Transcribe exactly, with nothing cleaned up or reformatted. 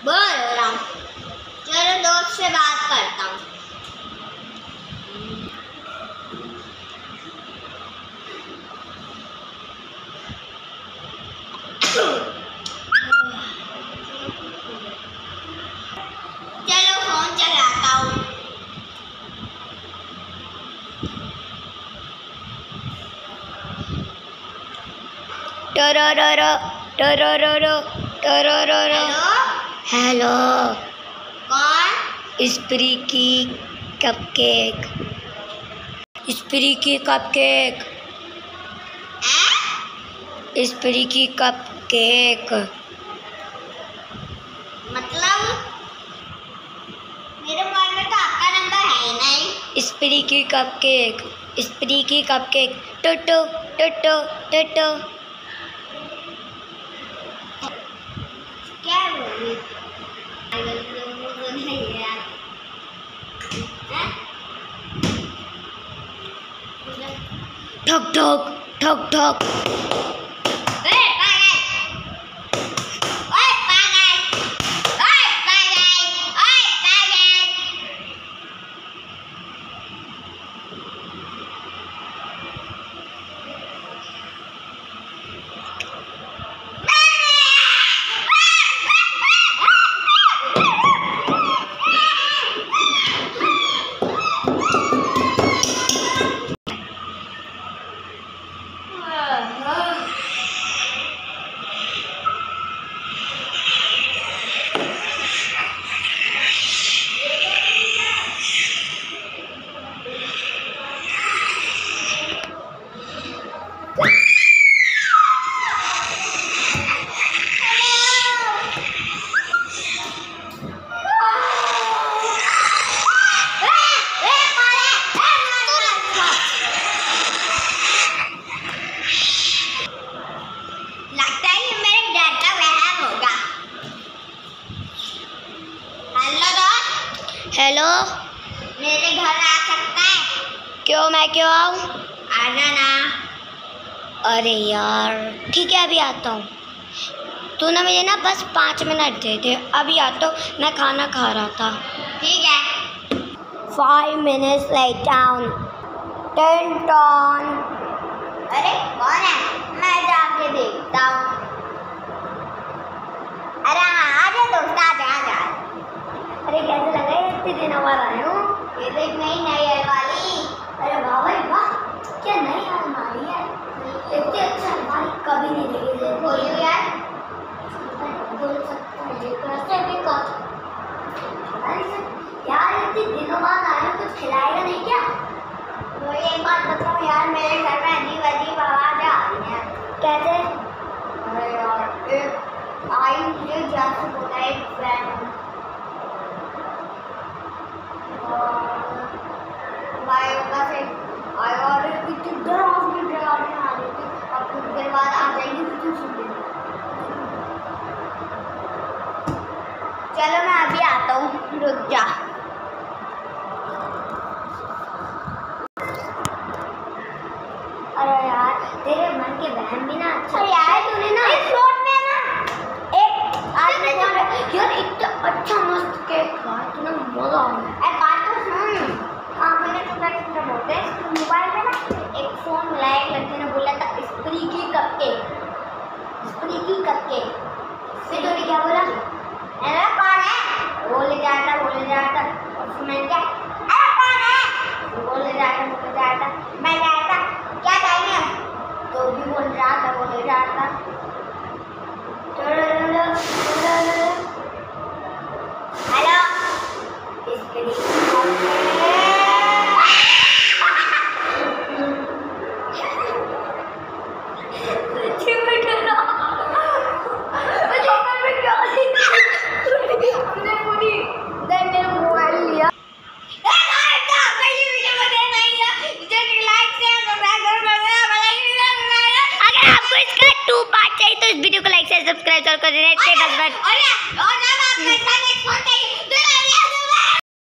बोल रहा हूँ, चलो दोस्त से बात करता हूँ। चलो फोन चलाता हूँ। टररर टररर टररर। हेलो, कौन? स्प्रीकी कपकेक, स्प्रीकी कपकेक, स्प्रीकी कपकेक। मतलब मेरे मोबाइल में तो आपका नंबर है ही नहीं। स्प्रीकी कपकेक, स्प्रीकी कपकेक। टुटू टुटू टुटू। क्या बोली? नहीं यार। ठक ठक ठक ठक। ओए पागल, ओए पागल, ओए पागल, ओए पागल। हेलो, मेरे घर आ सकता है? क्यों, मैं क्यों आऊँ? आ जाना। अरे यार ठीक है, अभी आता हूँ। तू ना मुझे ना बस पाँच मिनट दे दे, अभी आता हूँ, मैं खाना खा रहा था। ठीक है। Five minutes later. टेन टॉन। अरे कौन है? मैं जाके देखता हूँ। अरे हाँ, आजा दोस्त, आजा आजा। अरे कैसे लगा ये इतने दिनों बाद आए हूँ? ये देख नई नई है वाली। अरे वाह भाई वाह, क्या नई अलमारी है। इतनी अच्छी अलमारी कभी नहीं देखी। बोलियो यार। बोल सकता है ये कैसे भी कर। अरे सर यार, इतने दिनों बाद आए हो, कुछ खिलाएगा नहीं क्या? तो एक बात बताओ यार, मेरे घर में अजीब अजीब आवाज़ें आ रही हैं। कैसे? अरे यार, एक आई मुझे जैसे बोला एक फ्रेंड, बायोगा से आई और इतनी डरावनी डरावनी आ रही थी। अब कुछ देर बाद आ जाएगी तो तू सुन लेना। चलो मैं अभी आता हूँ, रुक जा। अरे यार तेरे मन के वहम भी ना अच्छा। अरे यार तूने ना इस फोन में ना एक आज यार इतना अच्छा मस्त केक खाया तूने, मजा आ गया। अरे बात तो सुन। हाँ मैंने तुझे कितना बोलते हैं, मोबाइल में ना एक फोन मिला, एक लड़के ने बोला था स्प्रीकी कपकेक, स्प्रीकी कपकेक। फिर तूने क्या बोला? अरे कौन है? बोले जाता बोले जाता और फिर मैंने क्या, अरे कौन है? बोले जाता बोले जाता मैं जाता क्या चाहिए, तो भी बोल रहा था बोले जाता। हेलो, वीडियो को लाइक से सब्सक्राइब कर देना। और और ना बात करता है।